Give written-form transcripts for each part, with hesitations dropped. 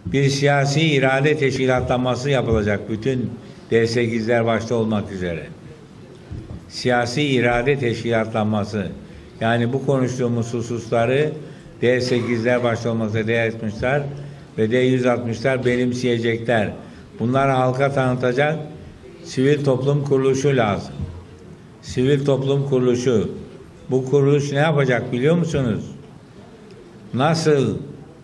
bir siyasi irade teşkilatlanması yapılacak bütün D8'ler başta olmak üzere. Siyasi irade teşkilatlanması, yani bu konuştuğumuz hususları D8'ler başta olmak üzere D60'lar ve D160'lar benimseyecekler. Bunları halka tanıtacak sivil toplum kuruluşu lazım. Sivil toplum kuruluşu. Bu kuruluş ne yapacak biliyor musunuz? Nasıl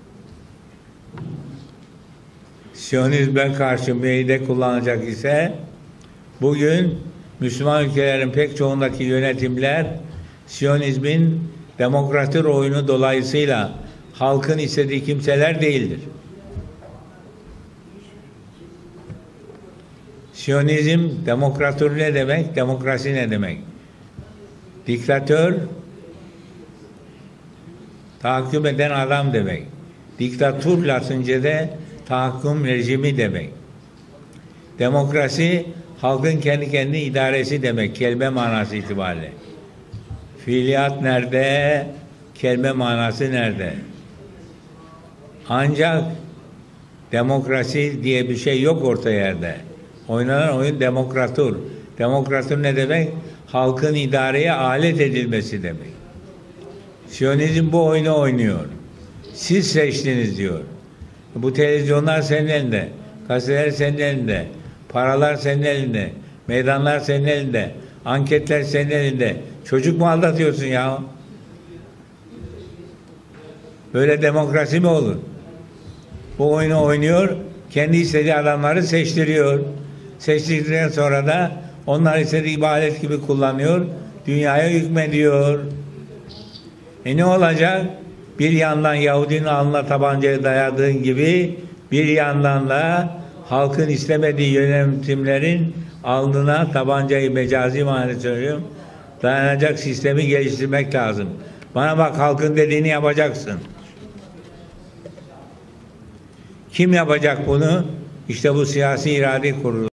Siyonizme karşı meyde kullanacak ise bugün Müslüman ülkelerin pek çoğundaki yönetimler Siyonizmin demokratik oyunu dolayısıyla halkın istediği kimseler değildir. Siyonizm, demokratör ne demek? Demokrasi ne demek? Diktatör, tahakküm eden adam demek. Diktatür Latince'de tahakküm rejimi demek. Demokrasi, halkın kendi kendine idaresi demek, kelime manası itibariyle. Fiiliyat nerede? Kelime manası nerede? Ancak demokrasi diye bir şey yok orta yerde. Oynanan oyun demokratür. Demokratür ne demek? Halkın idareye alet edilmesi demek. Siyonizm bu oyunu oynuyor. Siz seçtiniz diyor. Bu televizyonlar senin elinde, gazeteler senin elinde, paralar senin elinde, meydanlar senin elinde, anketler senin elinde. Çocuk mu aldatıyorsun ya? Böyle demokrasi mi olur? Bu oyunu oynuyor, kendi istediği adamları seçtiriyor. Seçtirdikten sonra da onlar istediği ibadet gibi kullanıyor, dünyaya hükmediyor. Ne olacak? Bir yandan Yahudinin alnına tabancayı dayadığın gibi bir yandan da halkın istemediği yönetimlerin alnına tabancayı, mecazi manada söylüyorum, dayanacak sistemi geliştirmek lazım. Bana bak, halkın dediğini yapacaksın. Kim yapacak bunu? İşte bu siyasi irade kurulu.